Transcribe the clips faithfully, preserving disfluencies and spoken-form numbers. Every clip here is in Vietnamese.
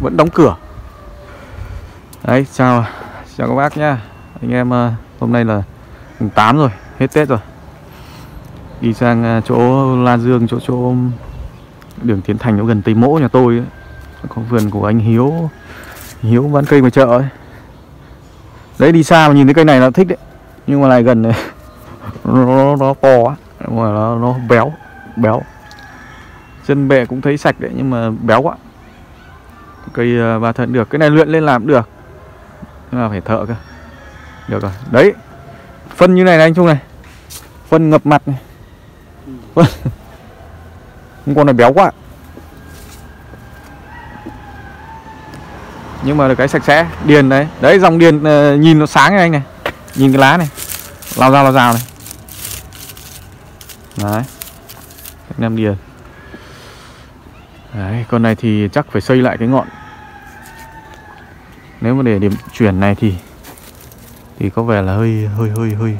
vẫn đóng cửa. Đấy, chào chào các bác nhá. Anh em hôm nay là mùng tám rồi, hết Tết rồi. Đi sang chỗ La Dương, chỗ chỗ đường Tiến Thành, nó gần Tây Mỗ nhà tôi ấy. Có vườn của anh Hiếu. Hiếu bán cây ngoài chợ ấy. Đấy, đi xa mà nhìn thấy cây này nó thích đấy. Nhưng mà lại gần này nó, nó, nó to á, mà nó, nó béo, béo. Chân bẹ cũng thấy sạch đấy nhưng mà béo quá. Cây ba thân được, cái này luyện lên làm cũng được. Nhưng mà phải thợ cơ. Được rồi, đấy. Phân như này này anh Trung này. Phân ngập mặt này. Phân. Con này béo quá. Nhưng mà được cái sạch sẽ, điền đấy. Đấy, dòng điền uh, nhìn nó sáng này anh này. Nhìn cái lá này. Lao rao lao rao này. Đấy. Nam điền. Đấy, con này thì chắc phải xây lại cái ngọn. Nếu mà để điểm chuyển này thì thì có vẻ là hơi hơi hơi hơi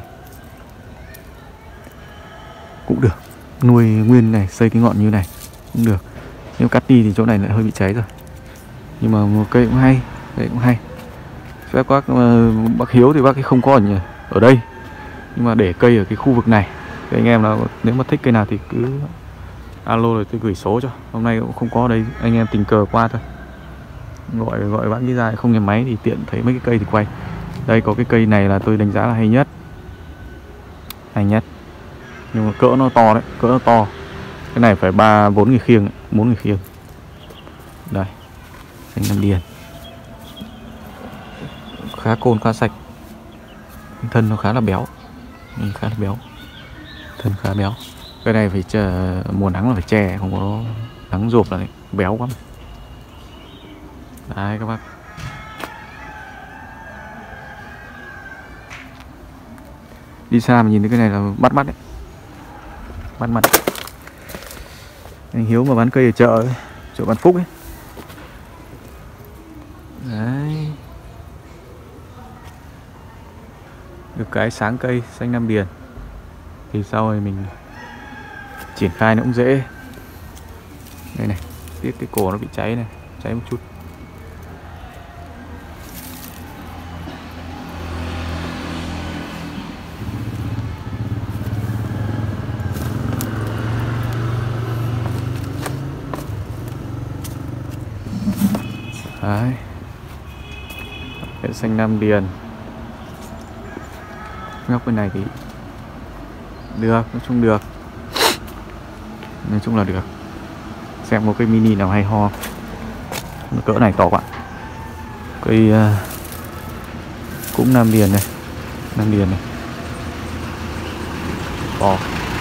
cũng được. Nuôi nguyên này, xây cái ngọn như này cũng được. Nếu cắt đi thì chỗ này lại hơi bị cháy rồi. Nhưng mà một cây cũng hay, cây cũng hay. Phép bác bác Hiếu thì bác ấy không có ở, ở đây. Nhưng mà để cây ở cái khu vực này. Thì anh em nào nếu mà thích cây nào thì cứ alo rồi tôi gửi số cho. Hôm nay cũng không có ở đây, anh em tình cờ qua thôi. Gọi gọi bác đi ra không nghe máy thì tiện thấy mấy cái cây thì quay. Đây có cái cây này là tôi đánh giá là hay nhất. Hay nhất. Nhưng mà cỡ nó to đấy, cỡ nó to. Cái này phải ba bốn người khiêng, bốn người khiêng. Đây. Xanh Nam Điền. Khá côn, khá sạch. Thân nó khá là béo. Khá là béo. Thân khá béo. Cái này phải chờ mùa nắng là phải che, không có nắng rộp là đấy, béo quá. Đấy các bác. Đi xa mà nhìn thấy cái này là bắt mắt đấy. Bắt mắt. Anh Hiếu mà bán cây ở chợ ấy, chợ Văn Phúc ấy. Đấy. Được cái sáng cây xanh Nam Điền. Thì sau rồi mình triển khai nó cũng dễ. Đây này, tiếc cái cổ nó bị cháy này, cháy một chút. Đấy. Cái xanh Nam Điền. Góc bên này thì được, nói chung được. Nói chung là được. Xem một cây mini nào hay ho. Cỡ này to quá. Cây uh, cũng Nam Điền này. Nam Điền này. To.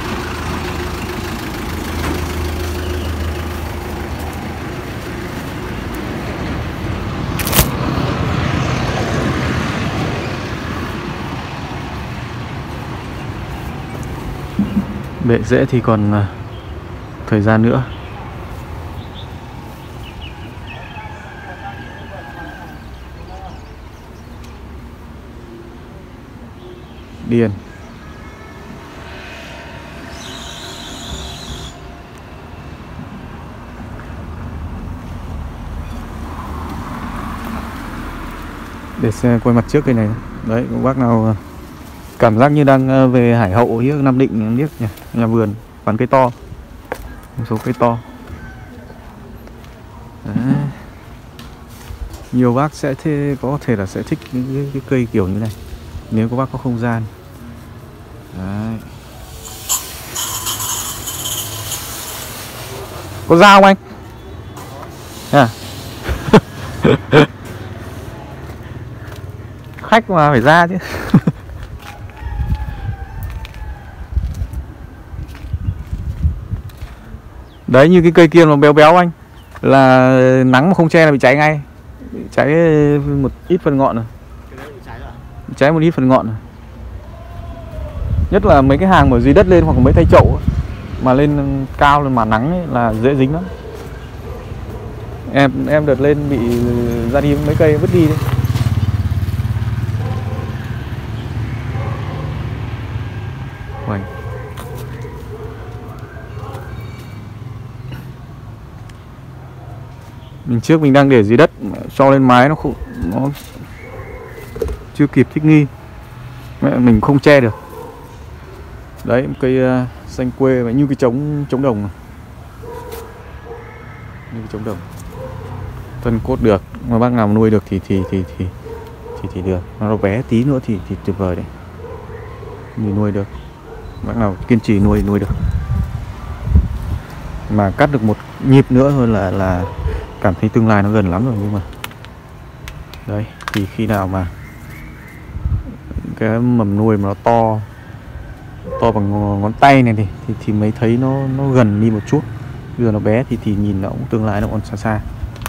Bệ rễ thì còn uh, thời gian nữa. Điền. Để xe quay mặt trước cây này. Đấy, các bác nào cảm giác như đang về Hải Hậu hier Nam Định liếc nhỉ, nhà vườn bán cây to, một số cây to. Đấy. Nhiều bác sẽ thế, có thể là sẽ thích những cái, cái cây kiểu như này nếu các bác có không gian. Đấy. Có dao không anh? À. Khách mà phải ra chứ. Đấy, như cái cây kia mà béo béo anh, là nắng mà không che là bị cháy ngay. Bị cháy một ít phần ngọn rồi. Cháy một ít phần ngọn rồi. Nhất là mấy cái hàng mà dưới đất lên hoặc mấy thay chậu mà lên cao lên mà nắng ấy, là dễ dính lắm. Em em đợt lên bị ra đi mấy cây vứt đi đấy. Hoành. Mình trước mình đang để dưới đất, cho lên mái nó không, nó chưa kịp thích nghi, mình không che được. Đấy, một cây uh, xanh quê và như cái trống trống đồng này. Như cái trống đồng. Phân cốt được, mà bác nào mà nuôi được thì thì thì thì thì thì được. Nó bé tí nữa thì thì tuyệt vời đấy. Mình nuôi được. Bác nào kiên trì nuôi nuôi được. Mà cắt được một nhịp nữa thôi là là cảm thấy tương lai nó gần lắm rồi, nhưng mà đấy, thì khi nào mà cái mầm nuôi mà nó to to bằng ngón tay này thì thì, thì mới thấy nó nó gần đi một chút. Bây giờ nó bé thì thì nhìn nó cũng tương lai nó còn xa xa.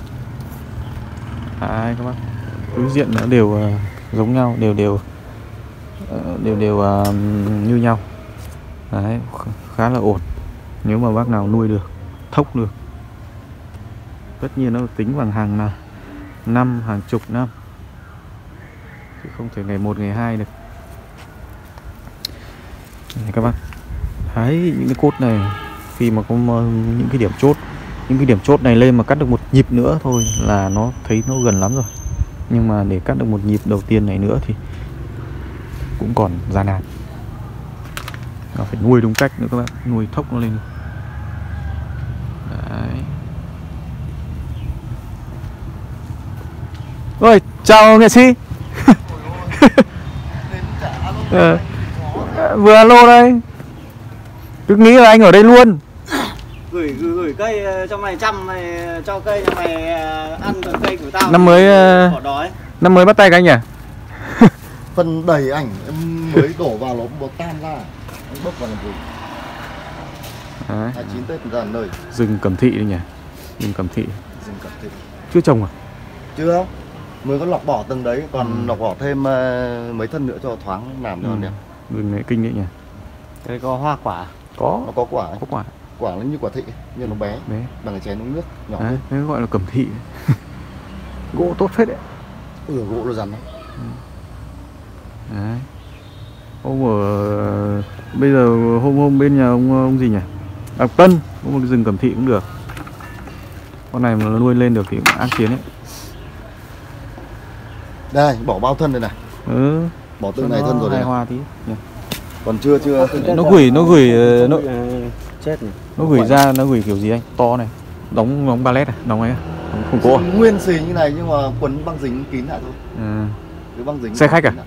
Đấy các bác, đối diện nó đều uh, giống nhau, đều đều uh, đều đều uh, như nhau. Đấy, khá là ổn. Nếu mà bác nào nuôi được, thốc được, tất nhiên nó tính bằng hàng là năm, hàng chục năm, chứ không thể ngày một ngày hai được. Này các bác, đấy, những cái cốt này khi mà có những cái điểm chốt, những cái điểm chốt này lên mà cắt được một nhịp nữa thôi là nó thấy nó gần lắm rồi. Nhưng mà để cắt được một nhịp đầu tiên này nữa thì cũng còn gian nan. Nó phải nuôi đúng cách nữa các bác, nuôi thốc nó lên. Đấy. Ôi, chào nghệ sĩ. ờ, vừa alo đây. Cứ nghĩ là anh ở đây luôn. Gửi gửi, gửi cây trong này chăm này, cho cây nhà mày ăn được cây của tao. Năm mới bỏ đói. Năm mới bắt tay các anh à? Phần đầy ảnh em mới đổ vào nó bột tan ra, anh bốc vào làm gì? hai mươi chín Tết ra nơi. Rừng Cẩm Thị đây nhỉ? Rừng Cẩm Thị. Rừng Cẩm Thị. Chưa trồng à? Chưa. Mới có lọc bỏ từng đấy, còn ừ. lọc bỏ thêm uh, mấy thân nữa cho thoáng làm cho ừ. đẹp. Rừng này kinh đấy nhỉ? Đây có hoa quả. Có. Nó có quả. Có quả. Quả nó như quả thị, nhưng nó bé. Bé. Bằng cái chén uống nước nhỏ. Đấy, thế gọi là Cẩm Thị. Gỗ tốt phết đấy. Ừ, gỗ nó rắn lắm. Ừ. Đấy. Ông ở bây giờ hôm hôm bên nhà ông ông gì nhỉ? À, Tân, có một cái rừng Cẩm Thị cũng được. Con này mà nó nuôi lên được thì cũng ác chiến đấy. Đây, bỏ bao thân đây này. Ừ. Bỏ từng này thân rồi đây. Hoa tí. Nhỉ? Còn chưa chưa. Nó gửi nó gửi nó chết này. Nó gửi ra nó gửi kiểu gì anh? To này. Đóng đóng ballet à? Đóng ấy à? Đóng khủng cố à? Nguyên xì như này nhưng mà quấn băng dính kín lại thôi. À. Cái băng dính. Xe khách à?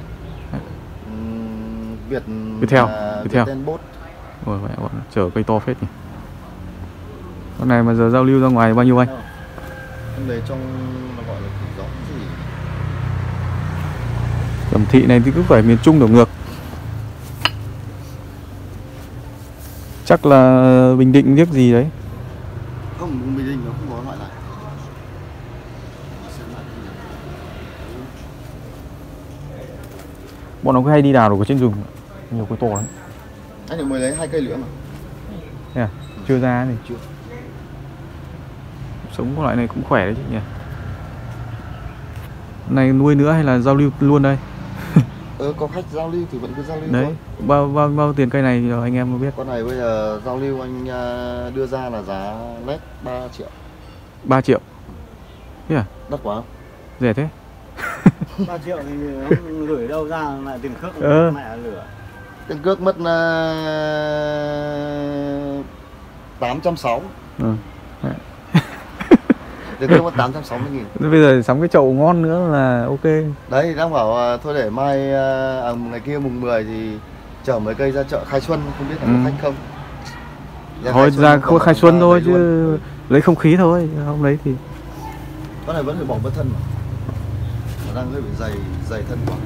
Việt Viettel, Viettel. Viettel. Ôi mẹ bọn chở cây to phết nhỉ. Con này mà giờ giao lưu ra ngoài bao nhiêu anh? Em lấy trong nó gọi là thủy gió gì? Cẩm Thị này thì cứ phải miền Trung đổ ngược. Chắc là Bình Định biết gì đấy. Không, Bình Định nó không có loại này. Bọn nó cứ hay đi đào được trên rừng. Nhiều cây to lắm. Anh được mới lấy hai cây nữa mà. Thế à? Chưa ra thì chưa. Sống loại này cũng khỏe đấy chứ nhỉ. Này nuôi nữa hay là giao lưu luôn đây? Ờ, có khách giao lưu thì vẫn cứ giao lưu đấy. thôi. Bao bao bao tiền cây này thì anh em có biết. Con này bây giờ giao lưu anh đưa ra là giá lét ba triệu. ba triệu. Thế à? Đắt quá không? Rẻ thế. ba triệu thì không gửi đâu ra lại tiền cước ừ. mẹ lửa. Tiền cước mất uh, tám trăm sáu mươi. Ừ. Tiền cước mất tám trăm sáu mươi nghìn. Bây giờ sắm cái chậu ngon nữa là ok. Đấy, đang bảo uh, thôi để mai uh, à, ngày kia mùng mười thì chở mấy cây ra chợ Khai Xuân, không biết là có ừ. khách không. Ra thôi Khai ra Xuân, Khai Xuân thôi chứ luôn. Lấy không khí thôi, không lấy thì con này vẫn phải bỏ mất thân mà. Nó đang hơi bị dày dày thân quá.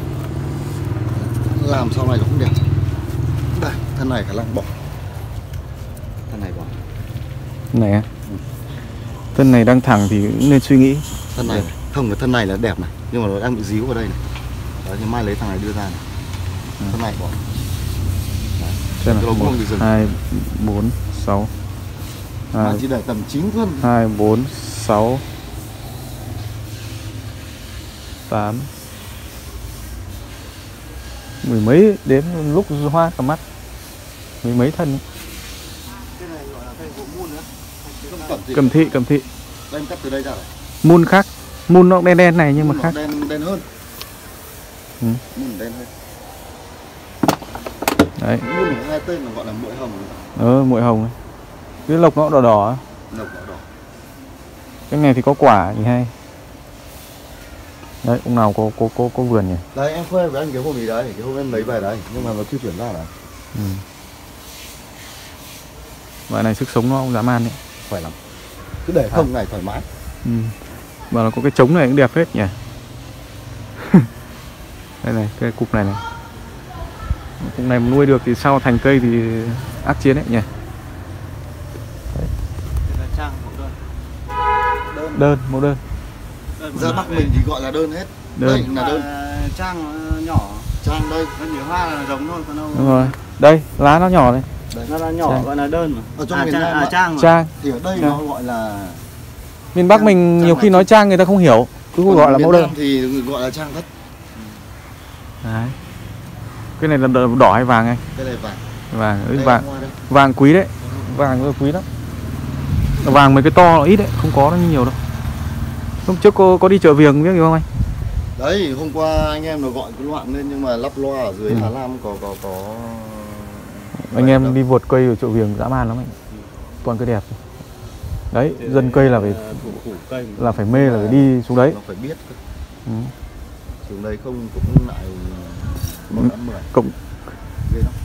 Làm sau này nó không đẹp. Đây, thân này khả năng bỏ. Thân này bỏ. Này à? Ừ. Thân này đang thẳng thì cũng nên suy nghĩ. Thân này, không, cái thân này là đẹp này, nhưng mà nó đang bị díu vào đây này. Đấy, thì mai lấy thằng này đưa ra này. Ừ. Thân này bỏ. Xem nào, một, hai, bốn, sáu à, chỉ để tầm chín thân. hai, bốn, sáu tám mười mấy, đến lúc hoa cả mắt mười mấy thân. Cái này gọi là cây gỗ muôn nữa. Cẩm Thị, Cẩm Thị. Đây em cắt từ đây ra này. Mun khác, mun nó đen đen này nhưng mà Mun khác. nó đen đen hơn. Ừ. Mun đen hơn. Đấy. Mun hai tên là gọi là muội hồng. Ờ, muội hồng ấy. Cái lộc nó đỏ đỏ ấy. Lộc đỏ đỏ. Cái này thì có quả thì hay. Đấy, ông nào có có có có vườn nhỉ? Đấy em khoe với anh cái hôm ý đấy, cái hôm em lấy về đấy, nhưng mà nó chưa chuyển ra đấy. Ừ. Loại này sức sống nó cũng dã man đấy. Khỏe lắm. Cứ để không ngày thoải mái. Ừ. Và nó có cái trống này cũng đẹp hết nhỉ. Đây này, cái cục này này. Cục này mà nuôi được thì sau thành cây thì ác chiến đấy nhỉ. Trang mẫu đơn. Đơn. Đơn, mẫu đơn. Đơn Ra Bắc mình thì gọi là đơn hết. Đơn. Đây là đơn. Trang nhỏ. Trang đây. Nó nhiều hoa là giống thôi, còn đâu. Đúng rồi. Đây, lá nó nhỏ đây. Đây. Nó là nhỏ Trang. gọi là đơn mà. Ở trong à, miền trang, Nam à, ạ. trang. Trang. Thì ở đây Trang. nó gọi là Miền Bắc Trang- mình trang nhiều là khi nói trang. trang người ta không hiểu. Cứ Còn gọi là miền mẫu đơn. Nam thì gọi là trang thất. Đấy. Cái này là đỏ đỏ hay vàng anh? Cái này vàng. Vàng, Đây đấy, là vàng. hoa đây. Vàng quý đấy. Vàng nó quý lắm. Vàng mấy cái to nó ít đấy, không có nó nhiều đâu. Hôm trước cô có đi chợ Viếng biết gì không anh? Đấy, hôm qua anh em nó gọi cái loạn lên nhưng mà lắp loa ở dưới Ừ. Hà Lam có có có Anh em đi vượt cây ở chợ Viếng dã man lắm anh. Toàn cây đẹp. Đấy, dân cây là phải thủ phủ cây. là phải mê là phải đi xuống đấy. Nó phải biết cơ. Ừ. Xuống đây không cũng lại một năm mười. Cộng Ghê lắm.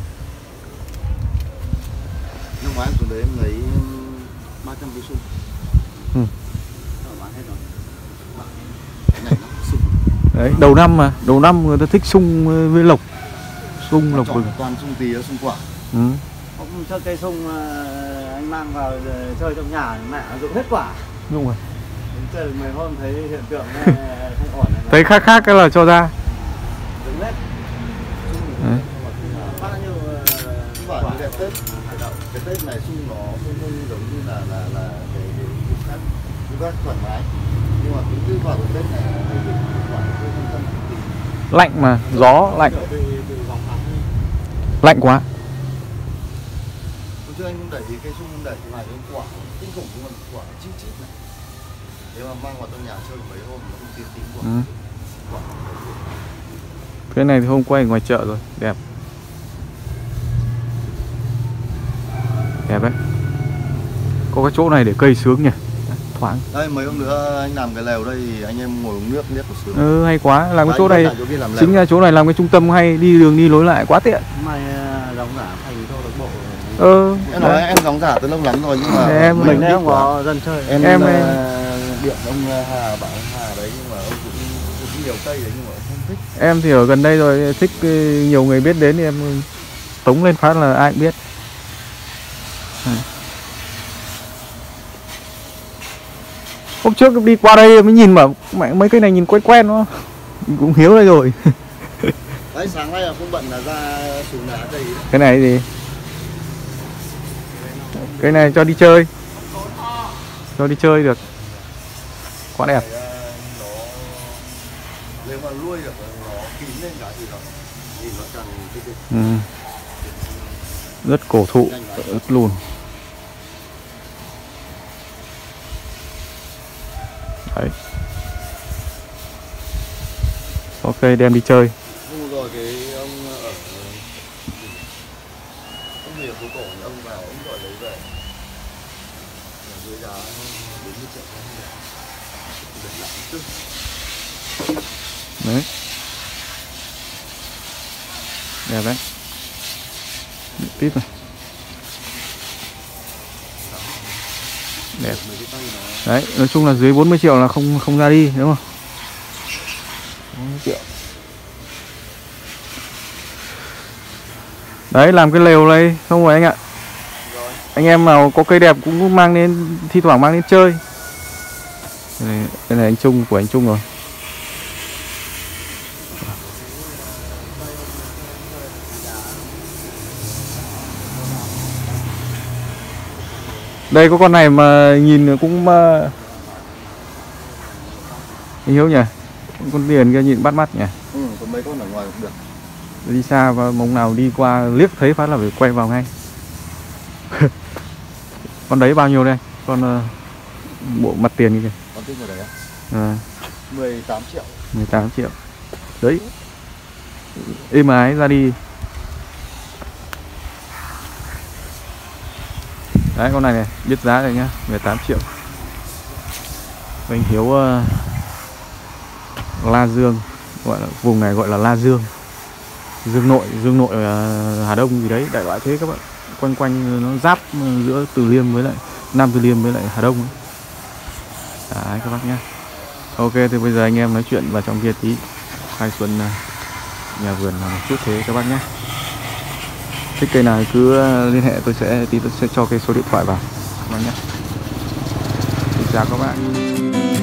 Năm ngoái em xuống đấy em lấy ba trăm cái sung. Ừ. Ờ, bán hết rồi. Nhảy lắm, sung. đấy, đầu năm mà, đầu năm người ta thích sung với lộc. Sung lộc Chọn vừng. toàn sung tía, sung quả. Ừ. Hôm chơi cây sung anh mang vào chơi trong nhà mẹ dụng hết quả. Đúng rồi. Chơi được mười hôm thấy hiện tượng không ổn này. Thấy khác khác cái là cho ra. Dụng hết. Đấy. Bao nhiêu Quả như đẹp Tết. Cái Tết này sung nó không không giống như là là là cái cái cái khác. Cái khác thoải mái. Nhưng mà cũng cứ vào cái Tết này hơi bị quả hơi không tâm tí. Lạnh mà, gió lạnh. Lạnh quá. Hôm trước anh cũng đẩy thì cây sung đẩy thì vài cái quả kinh khủng, nhưng mà quả chít chít này. Nếu mà mang vào trong nhà chơi mấy hôm nó cũng tím tím quả. Ừ. Quả. Cái này thì hôm quay ngoài chợ rồi, đẹp. Đẹp đấy. Có cái chỗ này để cây sướng nhỉ. Thoáng. Đây mấy hôm nữa anh làm cái lều đây thì anh em ngồi uống nước liếc một sướng. Ừ, hay quá. Làm cái chỗ Đấy, này chỗ kia làm lều. chính là chỗ này làm cái trung tâm hay, đi đường đi lối lại quá tiện. Mai đóng giả thành câu lạc bộ. Ừ. Em nói em đóng giả từ lâu lắm rồi nhưng mà Em- Mình đây biết không quả. có dân chơi. Em, Em- em điện ông Hà bảo ông Hà đấy, nhưng mà ông cũng, cũng nhiều cây đấy nhưng mà ông không thích. Em thì ở gần đây rồi, thích ừ, nhiều người biết đến thì em tống lên phát là ai cũng biết. À. Hôm trước em đi qua đây mới nhìn mà mẹ mấy cây này nhìn quen quen nó. Mình cũng hiếu đây rồi. Đấy sáng nay là không bận là ra xuống đá đây đấy. Cái này gì? Cái này cho đi chơi. Cho đi chơi được. Quá đẹp. Cái, ờ, nó nếu mà nuôi được nó kín lên cả thì nó nhìn nó càng cái cái Ừ. Rất cổ thụ, rất lùn. Đấy. Ok, đem đi chơi. Hôm rồi cái ông ở ông nhiều phố cổ thì ông vào ông gọi lấy về. Ở dưới giá bốn mươi triệu không được. Được lắm chứ. Đấy. Đẹp đấy. Tiếp này. Đẹp. Mấy cái tay nó Đấy, nói chung là dưới bốn mươi triệu là không không ra đi, đúng không? bốn mươi triệu. Đấy, làm cái lều này xong rồi anh ạ. rồi. Anh em nào có cây đẹp cũng mang đến, thi thoảng mang đến chơi. Đây này, đây này anh Trung, của anh Trung rồi. Đây có con này mà nhìn cũng uh... hiếu nhỉ. Con điền kia nhìn bắt mắt nhỉ. Ừ, có mấy con ở ngoài cũng được. Đi xa và mong nào đi qua liếc thấy phát là phải quay vào ngay. Con đấy bao nhiêu đây? Con uh, bộ mặt tiền như kìa. Con tin vào đấy á? À, mười tám triệu. mười tám triệu. Đấy. Êm ái ra đi. Đấy con này này, biết giá rồi nhá, mười tám triệu. Anh Hiếu uh, La Dương, gọi là vùng này gọi là La Dương. Dương Nội, Dương Nội uh, Hà Đông gì đấy, đại loại thế các bạn. Quanh quanh nó giáp giữa Từ Liêm với lại Nam Từ Liêm với lại Hà Đông ấy. Đấy các bác nhá. Ok thì bây giờ anh em nói chuyện vào trong kia tí. Khai Xuân uh, nhà vườn một chút thế các bác nhé. Thích cây nào cứ liên hệ tôi sẽ tí tôi sẽ cho cái số điện thoại vào các bác nhé. Xin chào các bạn.